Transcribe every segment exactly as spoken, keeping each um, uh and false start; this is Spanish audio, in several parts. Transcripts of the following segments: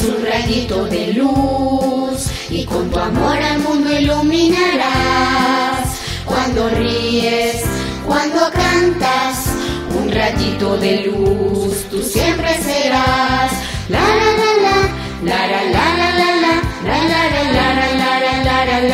eres un rayito de luz y con tu amor al mundo iluminarás. Cuando ríes, cuando cantas, un rayito de luz tú siempre serás. La la la la, la la la la la la, la la la la la la la la la.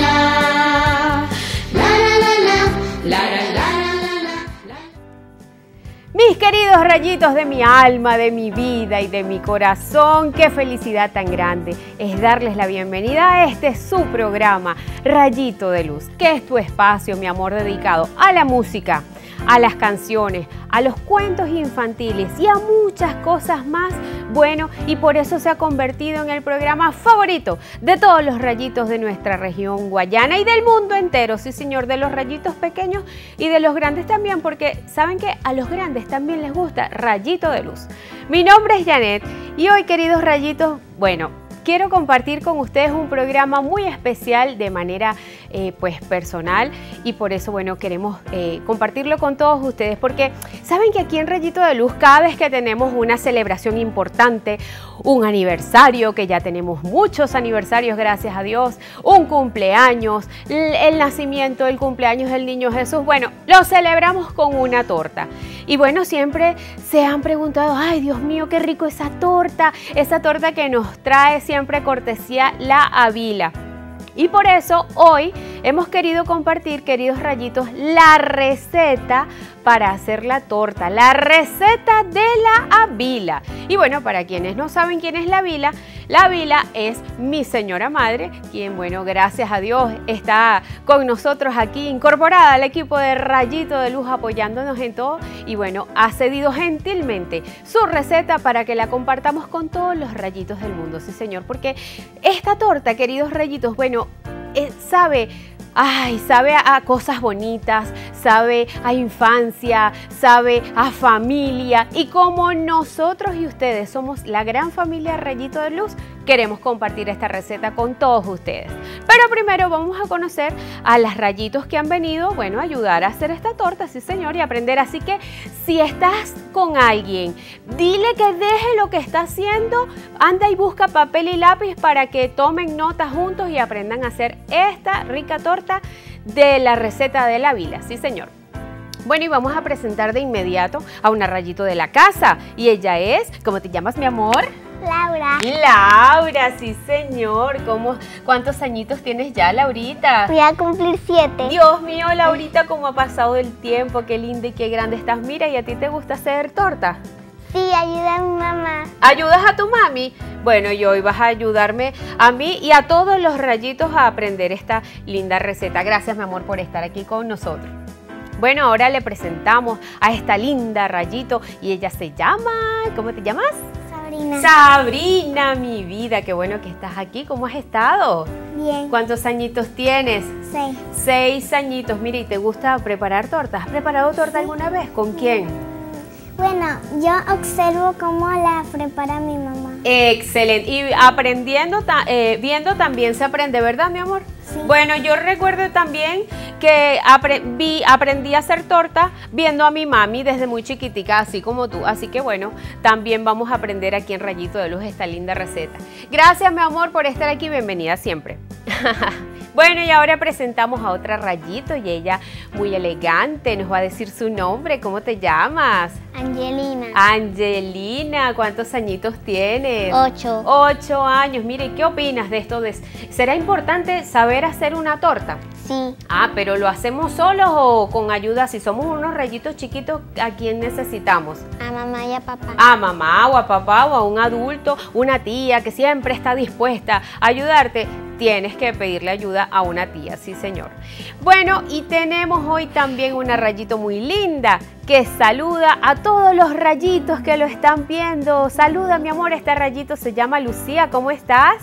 Mis queridos rayitos de mi alma, de mi vida y de mi corazón, qué felicidad tan grande es darles la bienvenida a este su programa, Rayito de Luz, que es tu espacio, mi amor, dedicado a la música, a las canciones, a los cuentos infantiles y a muchas cosas más. Bueno, y por eso se ha convertido en el programa favorito de todos los rayitos de nuestra región guayana y del mundo entero, sí señor, de los rayitos pequeños y de los grandes también, porque saben que a los grandes también les gusta Rayito de Luz. Mi nombre es Janet y hoy, queridos rayitos, bueno, quiero compartir con ustedes un programa muy especial de manera eh, pues personal, y por eso, bueno, queremos eh, compartirlo con todos ustedes, porque saben que aquí en Rayito de Luz, cada vez que tenemos una celebración importante, un aniversario, que ya tenemos muchos aniversarios, gracias a Dios, un cumpleaños, el nacimiento, el cumpleaños del niño Jesús, bueno, lo celebramos con una torta. Y bueno, siempre se han preguntado, ay Dios mío, qué rico esa torta, esa torta que nos trae siempre cortesía La Avila. Y por eso hoy hemos querido compartir, queridos rayitos, la receta para hacer la torta, la receta de La Avila. Y bueno, para quienes no saben quién es La Avila, La Avila es mi señora madre, quien, bueno, gracias a Dios está con nosotros aquí, incorporada al equipo de Rayito de Luz, apoyándonos en todo. Y bueno, ha cedido gentilmente su receta para que la compartamos con todos los rayitos del mundo, sí señor, porque esta torta, queridos rayitos, bueno, eh, sabe... Ay, sabe a, a cosas bonitas, sabe a infancia, sabe a familia, y como nosotros y ustedes somos la gran familia Rayito de Luz, queremos compartir esta receta con todos ustedes. Pero primero vamos a conocer a las rayitos que han venido, bueno, a ayudar a hacer esta torta, sí señor, y aprender. Así que si estás con alguien, dile que deje lo que está haciendo, anda y busca papel y lápiz para que tomen notas juntos y aprendan a hacer esta rica torta de la receta de La Avila, sí señor. Bueno, y vamos a presentar de inmediato a una rayito de la casa, y ella es, ¿cómo te llamas, mi amor? Laura. Laura, sí señor. ¿Cómo, ¿Cuántos añitos tienes ya, Laurita? Voy a cumplir siete. Dios mío, Laurita, cómo ha pasado el tiempo, qué linda y qué grande estás. Mira, ¿y a ti te gusta hacer torta? Sí, ayuda a mi mamá. ¿Ayudas a tu mami? Bueno, y hoy vas a ayudarme a mí y a todos los rayitos a aprender esta linda receta. Gracias, mi amor, por estar aquí con nosotros. Bueno, ahora le presentamos a esta linda rayito y ella se llama... ¿Cómo te llamas? Sabrina. Sabrina, mi vida, qué bueno que estás aquí. ¿Cómo has estado? Bien. ¿Cuántos añitos tienes? Seis. Seis añitos. Mira, ¿y te gusta preparar tortas? ¿Has preparado torta alguna vez? ¿Con quién? Bueno, yo observo cómo la prepara mi mamá. Excelente. Y aprendiendo, eh, viendo también se aprende, ¿verdad, mi amor? Sí. Bueno, yo recuerdo también que apre vi, aprendí a hacer torta viendo a mi mami desde muy chiquitica, así como tú. Así que bueno, también vamos a aprender aquí en Rayito de Luz esta linda receta. Gracias, mi amor, por estar aquí. Bienvenida siempre. Bueno, y ahora presentamos a otra rayito y ella muy elegante nos va a decir su nombre. ¿Cómo te llamas? Angelina. Angelina, ¿cuántos añitos tienes? Ocho. Ocho años. Mire, ¿qué opinas de esto? De, ¿será importante saber hacer una torta? Sí. Ah, pero ¿lo hacemos solos o con ayuda? Si somos unos rayitos chiquitos, ¿a quién necesitamos? A mamá y a papá. A mamá o a papá o a un adulto, una tía que siempre está dispuesta a ayudarte. Tienes que pedirle ayuda a una tía, sí señor. Bueno, y tenemos hoy también una rayito muy linda que saluda a todos los rayitos que lo están viendo. Saluda, mi amor, este rayito se llama Lucía. ¿Cómo estás?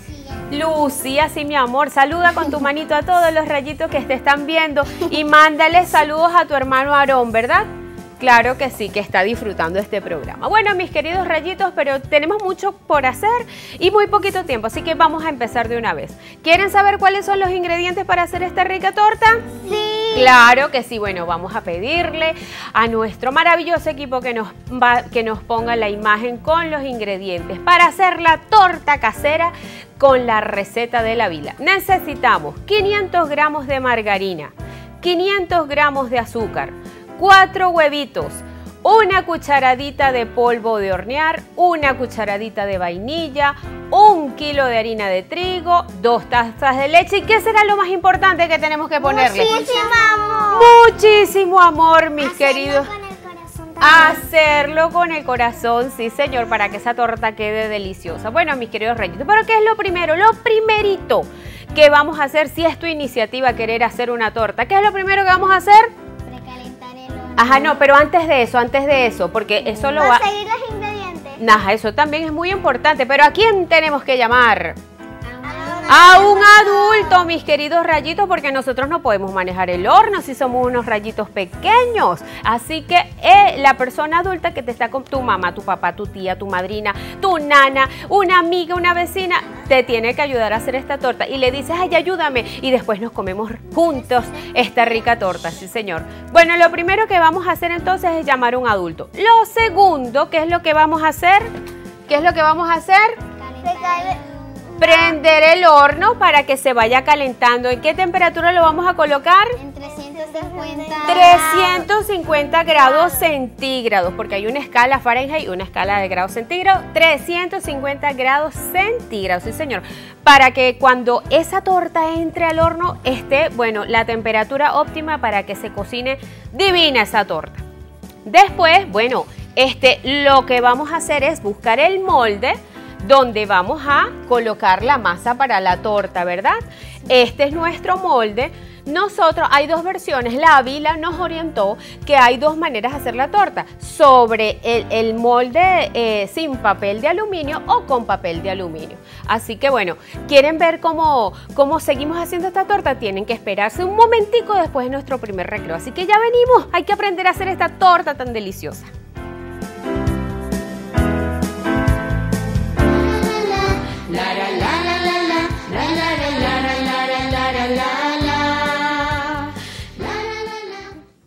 Lucía, sí, mi amor, saluda con tu manito a todos los rayitos que te están viendo y mándale saludos a tu hermano Aarón, ¿verdad? Claro que sí, que está disfrutando este programa. Bueno, mis queridos rayitos, pero tenemos mucho por hacer y muy poquito tiempo, así que vamos a empezar de una vez. ¿Quieren saber cuáles son los ingredientes para hacer esta rica torta? Sí. Claro que sí. Bueno, vamos a pedirle a nuestro maravilloso equipo que nos, va, que nos ponga la imagen con los ingredientes para hacer la torta casera con la receta de la Vila. Necesitamos quinientos gramos de margarina, quinientos gramos de azúcar, cuatro huevitos, una cucharadita de polvo de hornear, una cucharadita de vainilla, un kilo de harina de trigo, dos tazas de leche. ¿Y qué será lo más importante que tenemos que ponerle? Muchísimo amor. Muchísimo amor, mis Hacerlo queridos. con el corazón también. Hacerlo con el corazón, sí señor, para que esa torta quede deliciosa. Bueno, mis queridos rayitos, ¿pero qué es lo primero? Lo primerito que vamos a hacer, si es tu iniciativa querer hacer una torta, ¿qué es lo primero que vamos a hacer? Precalentar el horno. Ajá, no, pero antes de eso, antes de eso, porque eso lo va... Conseguir los ingredientes. Ajá, eso también es muy importante, pero ¿a quién tenemos que llamar? A A un adulto, mis queridos rayitos, porque nosotros no podemos manejar el horno si somos unos rayitos pequeños. Así que eh, la persona adulta que te está con tu mamá, tu papá, tu tía, tu madrina, tu nana, una amiga, una vecina, te tiene que ayudar a hacer esta torta. Y le dices, ay, ayúdame. Y después nos comemos juntos esta rica torta, sí señor. Bueno, lo primero que vamos a hacer entonces es llamar a un adulto. Lo segundo, ¿qué es lo que vamos a hacer? ¿Qué es lo que vamos a hacer? Prender el horno para que se vaya calentando. ¿En qué temperatura lo vamos a colocar? En trescientos cincuenta. trescientos cincuenta grados centígrados, porque hay una escala Fahrenheit y una escala de grados centígrados. trescientos cincuenta grados centígrados, sí señor. Para que cuando esa torta entre al horno esté, bueno, la temperatura óptima para que se cocine divina esa torta. Después, bueno, este, lo que vamos a hacer es buscar el molde donde vamos a colocar la masa para la torta, ¿verdad? Este es nuestro molde. Nosotros, hay dos versiones, la Vila nos orientó que hay dos maneras de hacer la torta, sobre el, el molde eh, sin papel de aluminio o con papel de aluminio. Así que bueno, ¿quieren ver cómo, cómo seguimos haciendo esta torta? Tienen que esperarse un momentico después de nuestro primer recreo. Así que ya venimos, hay que aprender a hacer esta torta tan deliciosa. La la la la la la la la la la la la la la la. La la la la.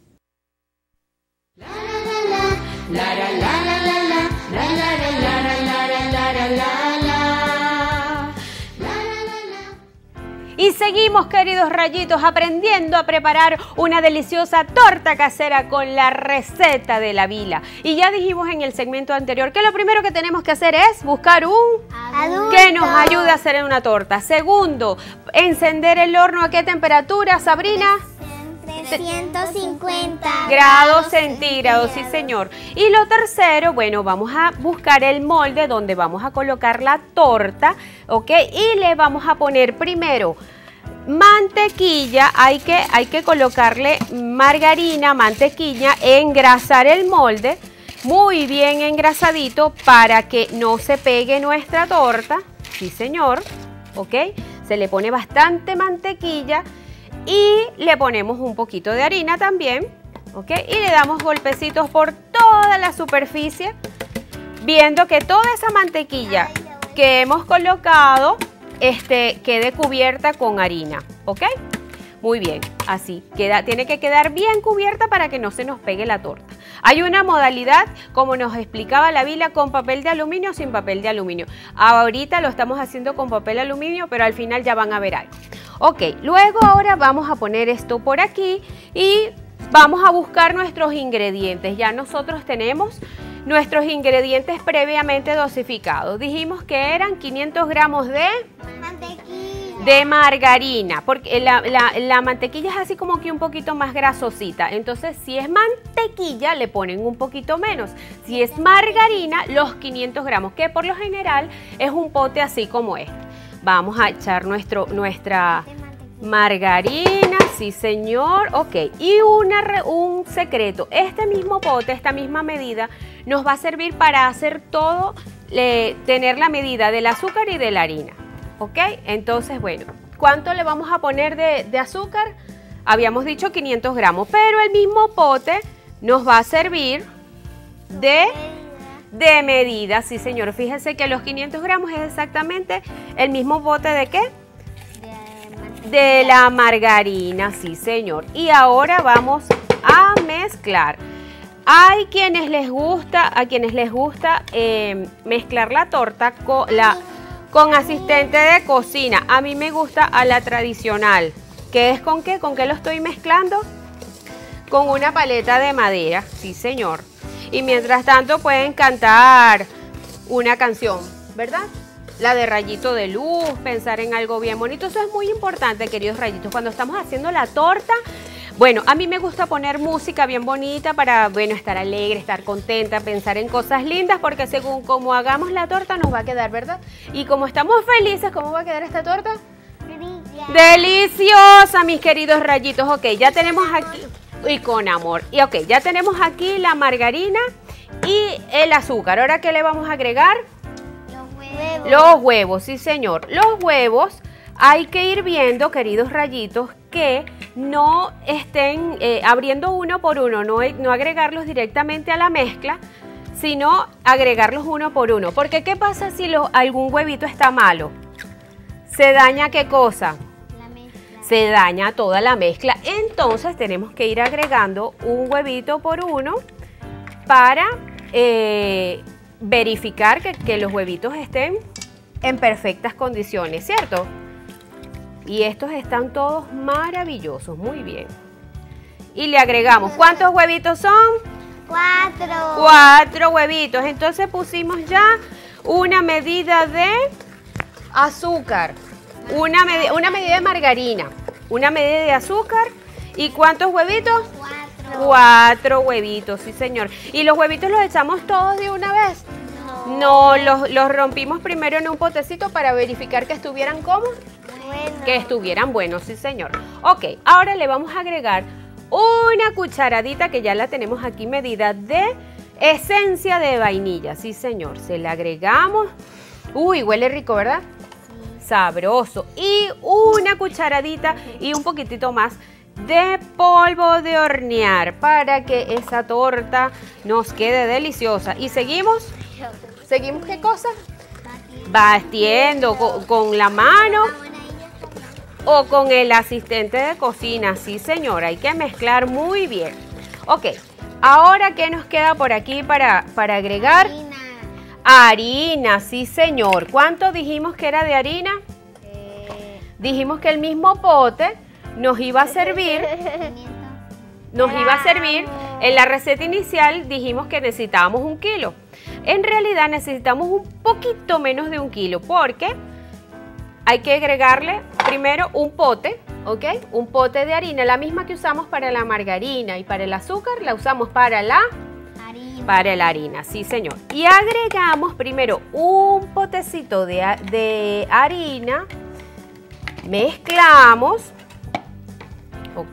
La la la la. La la la la la la. La la la la la la la la la. La la la la. Y seguimos, queridos rayitos, aprendiendo a preparar una deliciosa torta casera con la receta de la Vila. Y ya dijimos en el segmento anterior que lo primero que tenemos que hacer es buscar un Adulto. que nos ayude a hacer una torta. Segundo, encender el horno. ¿A qué temperatura, Sabrina? trescientos cincuenta Grados centígrados, sí señor. Y lo tercero, bueno, vamos a buscar el molde donde vamos a colocar la torta, ¿ok? Y le vamos a poner primero mantequilla, hay que, hay que colocarle margarina, mantequilla, engrasar el molde, muy bien engrasadito para que no se pegue nuestra torta, sí señor, ¿ok? Se le pone bastante mantequilla y le ponemos un poquito de harina también, ¿ok? Y le damos golpecitos por toda la superficie, viendo que toda esa mantequilla que hemos colocado este, quede cubierta con harina, ¿ok? Muy bien, así, queda, tiene que quedar bien cubierta para que no se nos pegue la torta. Hay una modalidad, como nos explicaba la Vila, con papel de aluminio o sin papel de aluminio. Ahorita lo estamos haciendo con papel de aluminio, pero al final ya van a ver algo. Ok, luego ahora vamos a poner esto por aquí y vamos a buscar nuestros ingredientes. Ya nosotros tenemos nuestros ingredientes previamente dosificados. Dijimos que eran quinientos gramos de... mantequilla. de margarina, porque la, la, la mantequilla es así como que un poquito más grasosita. Entonces, si es mantequilla, le ponen un poquito menos. Si es margarina, los quinientos gramos, que por lo general es un pote así como este. Vamos a echar nuestro, nuestra margarina, sí señor, ok. Y una, un secreto, este mismo pote, esta misma medida, nos va a servir para hacer todo, eh, tener la medida del azúcar y de la harina. ¿Ok? Entonces, bueno, ¿cuánto le vamos a poner de, de azúcar? Habíamos dicho quinientos gramos, pero el mismo pote nos va a servir de, de medida. Sí, señor. Fíjense que los quinientos gramos es exactamente el mismo pote de ¿qué? De de la margarina, sí señor. Y ahora vamos a mezclar. Hay quienes les gusta, a quienes les gusta eh, mezclar la torta con, la, con asistente de cocina. A mí me gusta a la tradicional. ¿Qué es con qué? ¿Con qué lo estoy mezclando? Con una paleta de madera, sí señor. Y mientras tanto pueden cantar una canción, ¿verdad? La de Rayito de Luz, pensar en algo bien bonito. Eso es muy importante, queridos rayitos. Cuando estamos haciendo la torta, bueno, a mí me gusta poner música bien bonita para, bueno, estar alegre, estar contenta, pensar en cosas lindas, porque según cómo hagamos la torta nos va a quedar, ¿verdad? Y como estamos felices, ¿cómo va a quedar esta torta? Deliciosa, mis queridos rayitos. Ok, ya tenemos aquí, y con amor. Y ok, ya tenemos aquí la margarina y el azúcar. ¿Ahora qué le vamos a agregar? Huevos. Los huevos, sí señor. Los huevos hay que ir viendo, queridos rayitos, que no estén eh, abriendo uno por uno, no, no agregarlos directamente a la mezcla, sino agregarlos uno por uno. Porque ¿qué pasa si lo, algún huevito está malo? ¿Se daña qué cosa? La mezcla. Se daña toda la mezcla. Entonces tenemos que ir agregando un huevito por uno para eh, verificar que, que los huevitos estén en perfectas condiciones, ¿cierto? Y estos están todos maravillosos, muy bien. Y le agregamos, ¿cuántos huevitos son? Cuatro. Cuatro huevitos. Entonces pusimos ya una medida de azúcar, una, med una medida de margarina, una medida de azúcar. ¿Y cuántos huevitos? Cuatro. Cuatro huevitos, sí señor. ¿Y los huevitos los echamos todos de una vez? No. No, los, los rompimos primero en un potecito para verificar que estuvieran como Bueno. que estuvieran buenos, sí señor. Ok, ahora le vamos a agregar una cucharadita que ya la tenemos aquí medida de esencia de vainilla, sí señor. Se le agregamos, uy, huele rico, ¿verdad? Sí. Sabroso. Y una cucharadita y un poquitito más de polvo de hornear para que esa torta nos quede deliciosa. Y seguimos, ¿seguimos qué cosa? Batiendo con, con la mano o con el asistente de cocina, sí señor, hay que mezclar muy bien. Ok, ahora ¿qué nos queda por aquí para, para agregar? Harina. Harina, sí señor. ¿Cuánto dijimos que era de harina? Eh, Dijimos que el mismo pote nos iba a servir, nos iba a servir, en la receta inicial dijimos que necesitábamos un kilo. En realidad necesitamos un poquito menos de un kilo porque hay que agregarle primero un pote, ¿ok? Un pote de harina, la misma que usamos para la margarina y para el azúcar, la usamos para la, harina. para la harina, sí señor. Y agregamos primero un potecito de, de harina, mezclamos, ¿ok?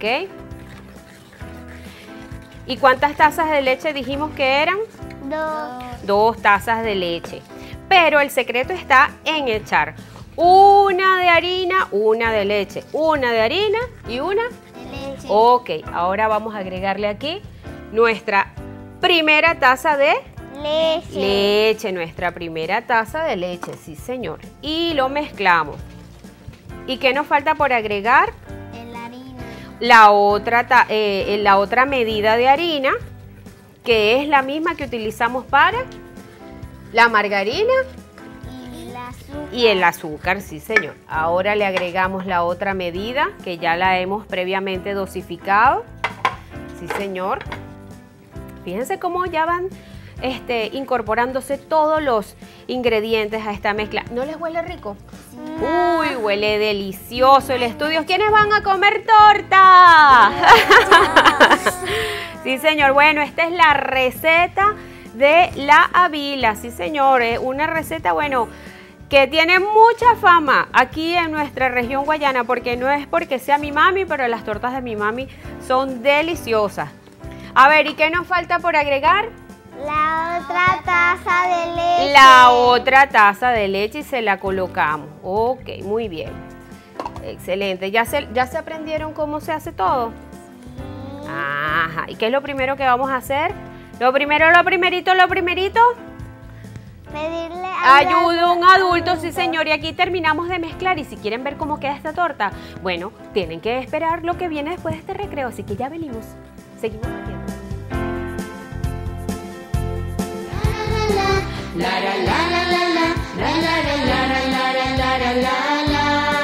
¿Y cuántas tazas de leche dijimos que eran? Dos. Dos tazas de leche. Pero el secreto está en echar una de harina, una de leche, una de harina y una De leche. Ok, ahora vamos a agregarle aquí nuestra primera taza de Leche. leche, nuestra primera taza de leche, sí señor. Y lo mezclamos. ¿Y qué nos falta por agregar? La harina. La otra, ta- eh, la otra medida de harina, que es la misma que utilizamos para la margarina Y el azúcar. y el azúcar, sí señor. Ahora le agregamos la otra medida que ya la hemos previamente dosificado, sí señor. Fíjense cómo ya van este, incorporándose todos los ingredientes a esta mezcla. ¿No les huele rico? Uy, huele delicioso el estudio. ¿Quiénes van a comer torta? Sí, señor. Bueno, esta es la receta de la Avila. Sí, señor. Es una receta, bueno, que tiene mucha fama aquí en nuestra región guayana, porque no es porque sea mi mami, pero las tortas de mi mami son deliciosas. A ver, ¿y qué nos falta por agregar? La otra taza de leche. La otra taza de leche y se la colocamos. Ok, muy bien. Excelente. ¿Ya se, ya se aprendieron cómo se hace todo? Sí. Ajá. ¿Y qué es lo primero que vamos a hacer? Lo primero, lo primerito, lo primerito. Pedirle ayuda a un adulto, sí señor, y aquí terminamos de mezclar. Y si quieren ver cómo queda esta torta, bueno, tienen que esperar lo que viene después de este recreo, así que ya venimos. Seguimos haciendo. La la la la la la la la la la la la la la la la.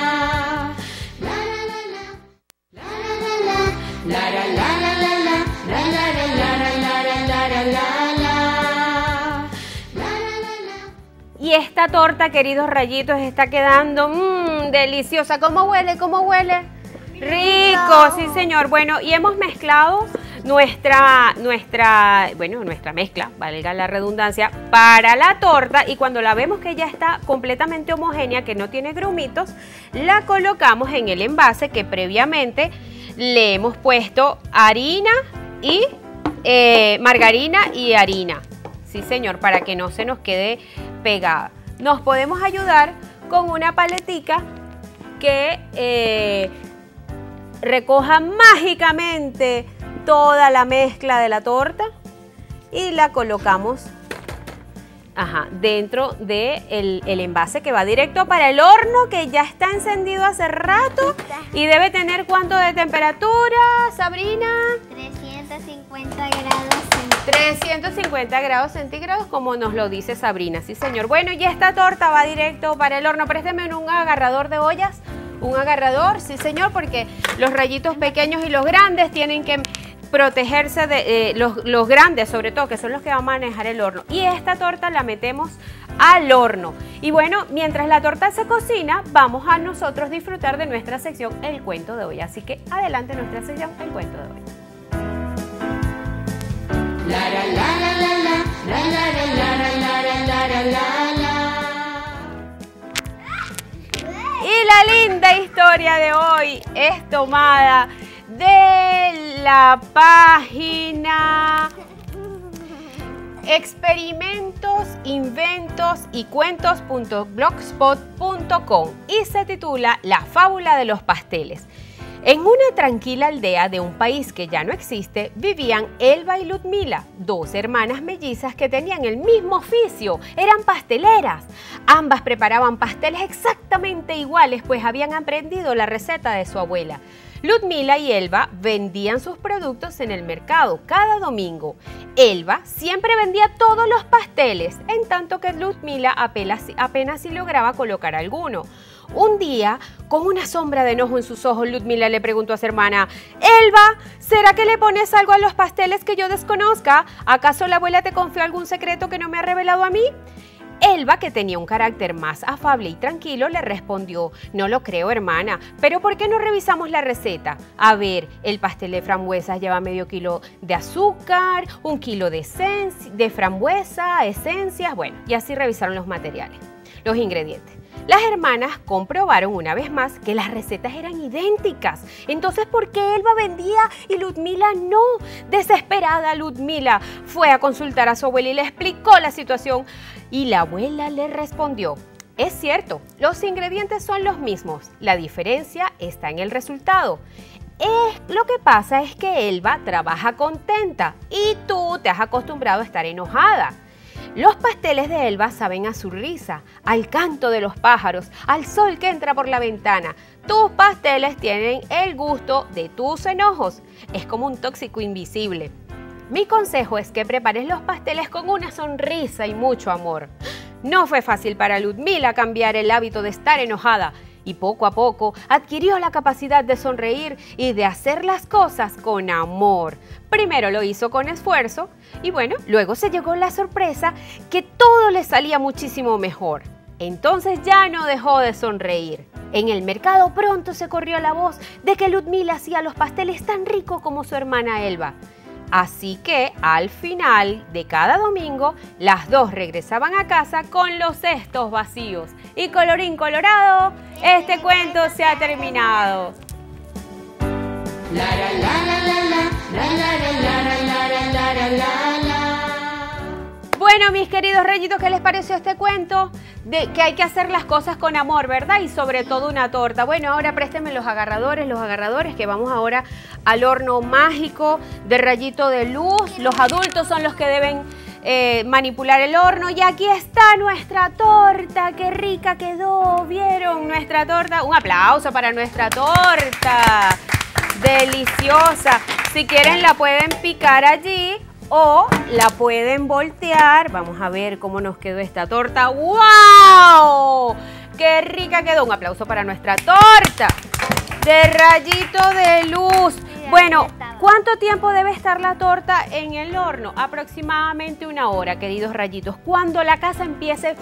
Y esta torta, queridos rayitos, está quedando mmm, deliciosa. ¿Cómo huele? ¿Cómo huele? Rico, sí señor. Bueno, y hemos mezclado nuestra, nuestra, bueno, nuestra mezcla, valga la redundancia, para la torta. Y cuando la vemos que ya está completamente homogénea, que no tiene grumitos, la colocamos en el envase que previamente le hemos puesto harina y eh, margarina y harina. Sí, señor, para que no se nos quede pegada. Nos podemos ayudar con una paletica que eh, recoja mágicamente toda la mezcla de la torta y la colocamos ajá, dentro del de el envase que va directo para el horno, que ya está encendido hace rato y debe tener ¿cuánto de temperatura, Sabrina? trescientos cincuenta grados. trescientos cincuenta grados centígrados, como nos lo dice Sabrina, sí señor. Bueno, y esta torta va directo para el horno. Présteme un agarrador de ollas, un agarrador, sí señor, porque los rayitos pequeños y los grandes tienen que protegerse de eh, los, los grandes, sobre todo, que son los que van a manejar el horno. Y esta torta la metemos al horno. Y bueno, mientras la torta se cocina, vamos a nosotros disfrutar de nuestra sección El Cuento de Hoy. Así que adelante nuestra sección El Cuento de Hoy. La la la la la la la la la la la la la la. Y la linda historia de hoy es tomada de la página experimentos, inventos y cuentos punto blogspot punto com y se titula La fábula de los pasteles. En una tranquila aldea de un país que ya no existe, vivían Elba y Ludmila, dos hermanas mellizas que tenían el mismo oficio, eran pasteleras. Ambas preparaban pasteles exactamente iguales, pues habían aprendido la receta de su abuela. Ludmila y Elba vendían sus productos en el mercado cada domingo. Elba siempre vendía todos los pasteles, en tanto que Ludmila apenas, apenas si lograba colocar alguno. Un día, con una sombra de enojo en sus ojos, Ludmila le preguntó a su hermana: «Elba, ¿será que le pones algo a los pasteles que yo desconozca? ¿Acaso la abuela te confió algún secreto que no me ha revelado a mí?» Elba, que tenía un carácter más afable y tranquilo, le respondió: «No lo creo, hermana, pero ¿por qué no revisamos la receta? A ver, el pastel de frambuesas lleva medio kilo de azúcar, un kilo de, de frambuesa, esencias...» Bueno, y así revisaron los materiales, los ingredientes. Las hermanas comprobaron una vez más que las recetas eran idénticas. Entonces, ¿por qué Elba vendía y Ludmila no? Desesperada, Ludmila fue a consultar a su abuela y le explicó la situación. Y la abuela le respondió: «Es cierto, los ingredientes son los mismos. La diferencia está en el resultado. Eh, lo que pasa es que Elba trabaja contenta y tú te has acostumbrado a estar enojada. Los pasteles de Elba saben a su risa, al canto de los pájaros, al sol que entra por la ventana. Tus pasteles tienen el gusto de tus enojos. Es como un tóxico invisible. Mi consejo es que prepares los pasteles con una sonrisa y mucho amor». No fue fácil para Ludmila cambiar el hábito de estar enojada y poco a poco adquirió la capacidad de sonreír y de hacer las cosas con amor. Primero lo hizo con esfuerzo y bueno, luego se llegó la sorpresa que todo le salía muchísimo mejor. Entonces ya no dejó de sonreír. En el mercado pronto se corrió la voz de que Ludmila hacía los pasteles tan ricos como su hermana Elba. Así que al final de cada domingo, las dos regresaban a casa con los cestos vacíos. Y colorín colorado, este cuento se ha terminado. La la la la la la la la la la la la la la. Bueno, mis queridos rayitos, ¿qué les pareció este cuento? De que hay que hacer las cosas con amor, ¿verdad? Y sobre todo una torta. Bueno, ahora préstenme los agarradores, los agarradores, que vamos ahora al horno mágico de rayito de luz. Los adultos son los que deben eh, manipular el horno. Y aquí está nuestra torta, qué rica quedó, ¿vieron? Nuestra torta, un aplauso para nuestra torta, deliciosa. Si quieren la pueden picar allí o la pueden voltear. Vamos a ver cómo nos quedó esta torta. ¡Wow! ¡Qué rica quedó! Un aplauso para nuestra torta de rayito de luz. Bueno, ¿cuánto tiempo debe estar la torta en el horno? Aproximadamente una hora, queridos rayitos. Cuando la casa empiece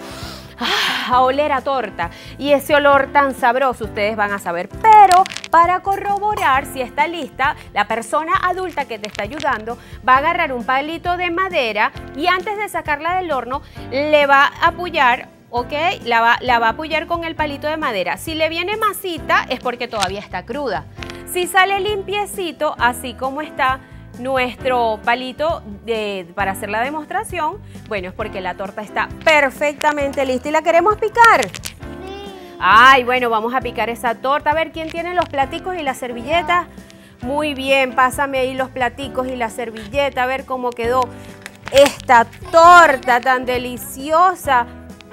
a oler a torta y ese olor tan sabroso, ustedes van a saber. Pero para corroborar si está lista, la persona adulta que te está ayudando va a agarrar un palito de madera y antes de sacarla del horno le va a apoyar, ¿ok? La va, la va a apoyar con el palito de madera. Si le viene masita es porque todavía está cruda. Si sale limpiecito, así como está nuestro palito de, para hacer la demostración, bueno, es porque la torta está perfectamente lista. ¿Y la queremos picar? Sí. Ay, bueno, vamos a picar esa torta. A ver, ¿quién tiene los platicos y las servilletas? Muy bien, pásame ahí los platicos y la servilleta, a ver cómo quedó esta torta tan deliciosa.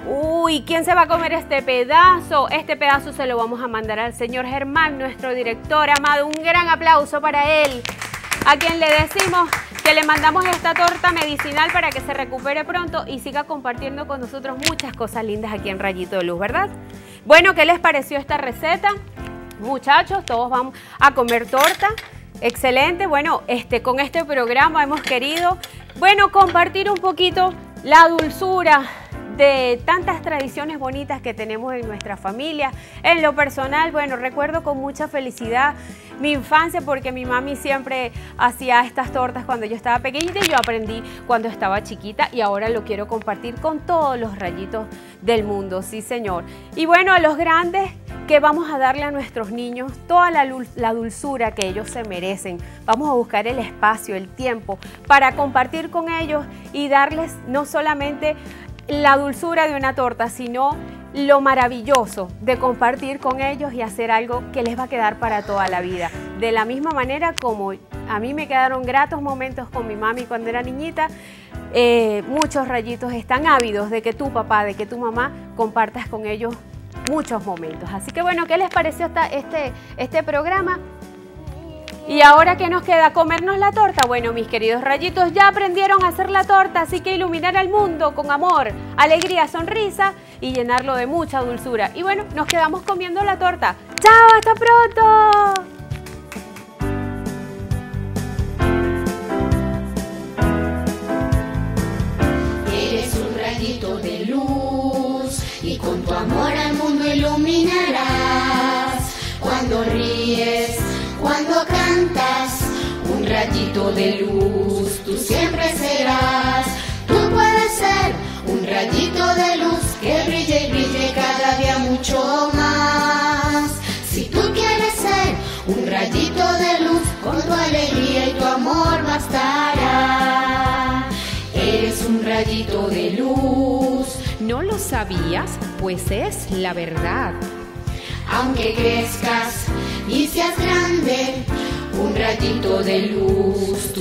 Uy, ¿quién se va a comer este pedazo? Este pedazo se lo vamos a mandar al señor Germán, nuestro director amado. Un gran aplauso para él, a quien le decimos que le mandamos esta torta medicinal para que se recupere pronto y siga compartiendo con nosotros muchas cosas lindas aquí en Rayito de Luz, ¿verdad? Bueno, ¿qué les pareció esta receta? Muchachos, todos vamos a comer torta. Excelente. Bueno, este, con este programa hemos querido, bueno, compartir un poquito la dulzura de tantas tradiciones bonitas que tenemos en nuestra familia. En lo personal, bueno, recuerdo con mucha felicidad mi infancia porque mi mami siempre hacía estas tortas cuando yo estaba pequeñita y yo aprendí cuando estaba chiquita y ahora lo quiero compartir con todos los rayitos del mundo, sí señor. Y bueno, a los grandes, que vamos a darle a nuestros niños toda la, la dulzura que ellos se merecen. Vamos a buscar el espacio, el tiempo para compartir con ellos y darles no solamente la dulzura de una torta, sino lo maravilloso de compartir con ellos y hacer algo que les va a quedar para toda la vida. De la misma manera como a mí me quedaron gratos momentos con mi mami cuando era niñita, eh, muchos rayitos están ávidos de que tu papá, de que tu mamá compartas con ellos muchos momentos. Así que bueno, ¿qué les pareció esta, este, este programa? ¿Y ahora qué nos queda? ¿Comernos la torta? Bueno, mis queridos rayitos, ya aprendieron a hacer la torta, así que iluminar al mundo con amor, alegría, sonrisa y llenarlo de mucha dulzura. Y bueno, nos quedamos comiendo la torta. ¡Chao! ¡Hasta pronto! Eres un rayito de luz y con tu amor al mundo iluminarás. Cuando ríes, cuando cantas, un rayito de luz tú siempre serás. Tú puedes ser un rayito de luz que brille y brille cada día mucho más. Si tú quieres ser un rayito de luz, con tu alegría y tu amor bastará. Eres un rayito de luz. ¿No lo sabías? Pues es la verdad. Aunque crezcas y seas grande, un rayito de luz tú